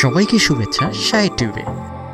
সবাইকে শুভেচ্ছা SahedTube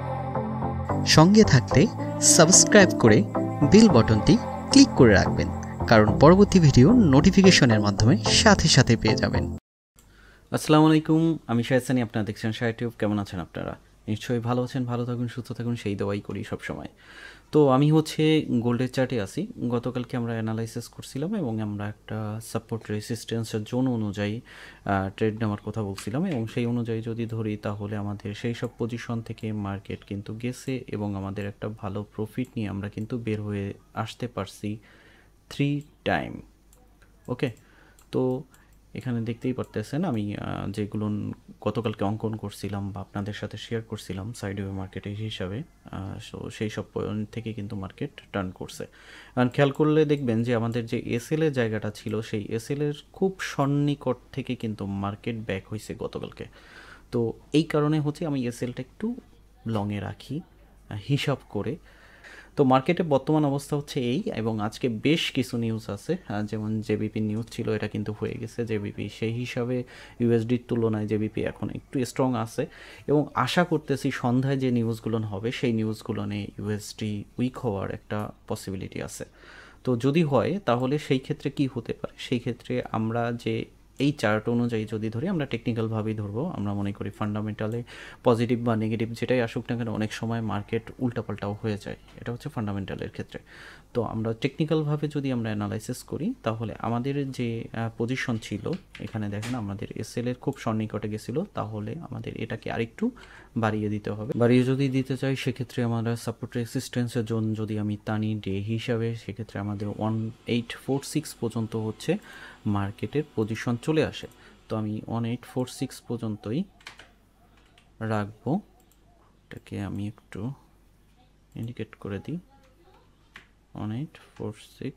সঙ্গে থাকতে সাবস্ক্রাইব করে বেল বাটনটি ক্লিক করে রাখবেন, কারণ পরবর্তী ভিডিও নোটিফিকেশনের মাধ্যমে সাথে সাথে পেয়ে যাবেন। আসসালামু আলাইকুম, আমি সাহেদ সানি, আপনারা দেখছেন SahedTube। কেমন আছেন আপনারা? নিশ্চয়ই ভালো আছেন, ভালো থাকুন, সুস্থ থাকুন, সেই দোয়াই করি সব সময়। তো আমি গোল্ডের চার্টে আছি। গতকালকে আমরা অ্যানালাইসিস করছিলাম এবং আমরা একটা সাপোর্ট রেসিস্টেন্সের জোন অনুযায়ী ট্রেড নেওয়ার কথা বলছিলাম, এবং সেই অনুযায়ী যদি ধরি তাহলে আমাদের সেই সব পজিশন থেকে মার্কেট কিন্তু গেছে এবং আমাদের একটা ভালো প্রফিট নিয়ে আমরা কিন্তু বের হয়ে আসতে পারছি 3 টাইম। ওকে, তো এখানে দেখতেই পারতেছেন আমি যেগুলো গতকালকে অঙ্কন করছিলাম বা আপনাদের সাথে শেয়ার করছিলাম সাইডওয়ে মার্কেটের হিসাবে, সেই সব পয়েন্ট থেকে কিন্তু মার্কেট টার্ন করছে। কারণ খেয়াল করলে দেখবেন যে আমাদের যে এসএলের জায়গাটা ছিল, সেই এসএলের খুব সন্নিকট থেকে কিন্তু মার্কেট ব্যাক হয়েছে গতকালকে। তো এই কারণে আমি এসএলটা একটু লংয়ে রাখি হিসাব করে। তো মার্কেটে বর্তমান অবস্থা এই, এবং আজকে বেশ কিছু নিউজ আছে, যেমন জেবিপি নিউজ ছিল, এটা কিন্তু হয়ে গেছে জেবিপি। সেই হিসাবে ইউএসডির তুলনায় জেবিপি এখন একটু স্ট্রং আছে, এবং আশা করতেছি সন্ধ্যায় যে নিউজগুলো হবে সেই নিউজগুলো নিয়ে ইউএসডি উইক হওয়ার একটা পসিবিলিটি আছে। তো যদি হয় তাহলে সেই ক্ষেত্রে কি হতে পারে, সেই ক্ষেত্রে আমরা যে এই চার্ট অনুযায়ী যদি ধরি, আমরা টেকনিক্যালভাবেই ধরবো। আমরা মনে করি ফান্ডামেন্টালে পজিটিভ বা নেগেটিভ যেটাই আসুক না কেন, অনেক সময় মার্কেট উল্টাপাল্টাও হয়ে যায়, এটা হচ্ছে ফান্ডামেন্টালের ক্ষেত্রে। তো আমরা টেকনিক্যালভাবে যদি আমরা অ্যানালাইসিস করি তাহলে আমাদের যে পজিশন ছিল, এখানে দেখেন আমাদের এসএলের খুব সন্নিকটে গেছিলো, তাহলে আমাদের এটাকে আরেকটু বাড়িয়ে দিতে হবে। বাড়িয়ে যদি দিতে চাই সেক্ষেত্রে আমরা সাপোর্ট রেসিস্টেন্সের জোন যদি আমি টানি ডে হিসাবে, সেক্ষেত্রে আমাদের 1846 পর্যন্ত মার্কেটের পজিশন চলে আসে। তো আমি 1846 পর্যন্তই রাখবো, এটাকে আমি একটু ইন্ডিকেট করে দিই। 1846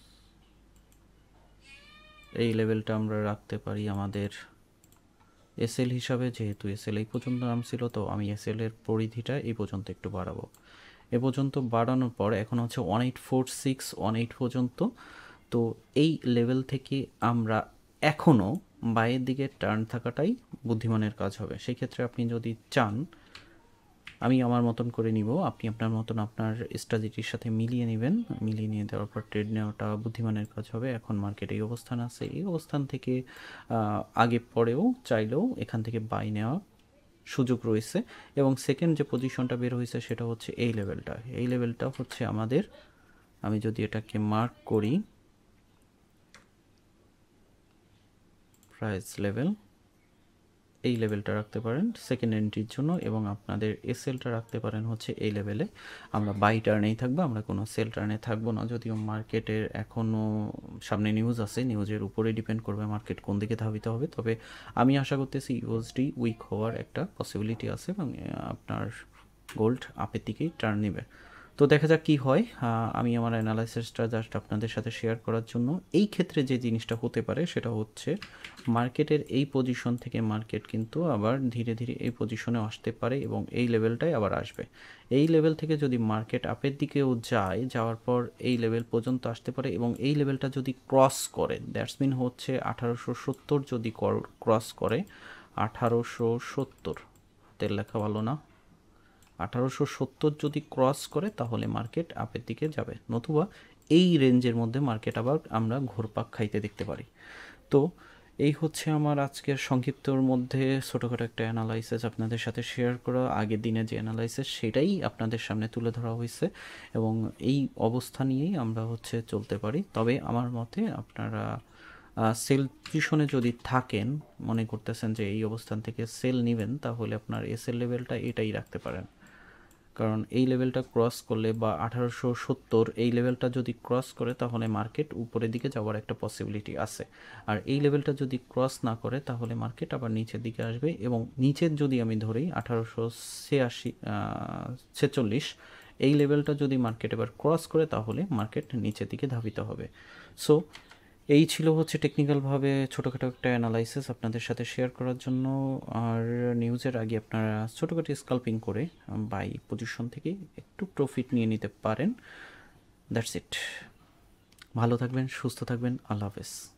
এই লেভেলটা আমরা রাখতে পারি আমাদের এসএল হিসাবে, যেহেতু এসএল এই পর্যন্ত নামছিল, তো আমি এসএল এর পরিধিটা এই পর্যন্ত একটু বাড়াবো। এ পর্যন্ত বাড়ানোর পর এখন 1846 18 পর্যন্ত। তো এই লেভেল থেকে আমরা এখনও বাইরের দিকে টার্ন থাকাটাই বুদ্ধিমানের কাজ হবে। সেই ক্ষেত্রে আপনি যদি চান, আমি আমার মতন করে নিব, আপনি আপনার মতন আপনার স্ট্র্যাটেজির সাথে মিলিয়ে নেবেন। মিলিয়ে নিয়ে দেওয়ার পর ট্রেড নেওয়াটা বুদ্ধিমানের কাজ হবে। এখন মার্কেট এই অবস্থান আছে, এই অবস্থান থেকে আগে পরেও চাইলেও এখান থেকে বাই নেওয়া সুযোগ রয়েছে। এবং সেকেন্ড যে পজিশনটা বের হয়েছে সেটা হচ্ছে এই লেভেলটা। এই লেভেলটা আমাদের, আমি যদি এটাকে মার্ক করি প্রাইস লেভেল, এই লেভেলটা রাখতে পারেন সেকেন্ড এন্ট্রির জন্য, এবং আপনাদের এসএলটা রাখতে পারেন এই লেভেলে। আমরা বাই টার্নেই থাকবো, আমরা কোনো সেল টার্নে থাকবো না। যদিও মার্কেটের এখনও সামনে নিউজ আছে, নিউজের উপরে ডিপেন্ড করবে মার্কেট কোন দিকে ধাবিত হবে। তবে আমি আশা করতেছি ইউএসডি উইক হওয়ার একটা পসিবিলিটি আছে, এবং আপনার গোল্ড আপের দিকেই টার্ন নেবে। তো দেখা যাক কী হয়। আমি আমার অ্যানালাইসিসটা জাস্ট আপনাদের সাথে শেয়ার করার জন্য। এই ক্ষেত্রে যে জিনিসটা হতে পারে সেটা হচ্ছে মার্কেটের এই পজিশন থেকে মার্কেট কিন্তু আবার ধীরে ধীরে এই পজিশনে আসতে পারে, এবং এই লেভেলটাই আবার আসবে। এই লেভেল থেকে যদি মার্কেট আপের দিকেও যায়, যাওয়ার পর এই লেভেল পর্যন্ত আসতে পারে, এবং এই লেভেলটা যদি ক্রস করে, দ্যাটস মিন 1870 যদি ক্রস করে, 1870 তেল লেখা ভালো না, 1870 যদি ক্রস করে তাহলে মার্কেট আপের দিকে যাবে, নতুবা এই রেঞ্জের মধ্যে মার্কেট আবার আমরা ঘুরপাক খাইতে দেখতে পারি। তো এই আমার আজকের সংক্ষিপ্তর মধ্যে ছোটোখাটো একটা অ্যানালাইসিস আপনাদের সাথে শেয়ার করা। আগের দিনে যে অ্যানালাইসিস সেটাই আপনাদের সামনে তুলে ধরা হয়েছে, এবং এই অবস্থা নিয়েই আমরা চলতে পারি। তবে আমার মতে আপনারা সেল পজিশনে যদি থাকেন, মনে করতেছেন যে এই অবস্থান থেকে সেল নেবেন, তাহলে আপনার এসএল লেভেলটা এটাই রাখতে পারেন। কারণ এই লেভেলটা ক্রস করলে বা 1870 এই লেভেলটা যদি ক্রস করে তাহলে মার্কেট উপরের দিকে যাওয়ার একটা পসিবিলিটি আছে। আর এই লেভেলটা যদি ক্রস না করে তাহলে মার্কেট আবার নিচের দিকে আসবে, এবং নিচের যদি আমি ধরি 1846 এই লেভেলটা যদি মার্কেট এবার ক্রস করে তাহলে মার্কেট নিচের দিকে ধাবিত হবে। সো এই ছিল টেকনিক্যালভাবে ছোটোখাটো একটা অ্যানালাইসিস আপনাদের সাথে শেয়ার করার জন্য। আর নিউজের আগে আপনারা ছোটোখাটো স্কাল্পিং করে বাই পজিশন থেকে একটু প্রফিট নিয়ে নিতে পারেন। That's it. ভালো থাকবেন, সুস্থ থাকবেন, আল্লাহ হাফেজ।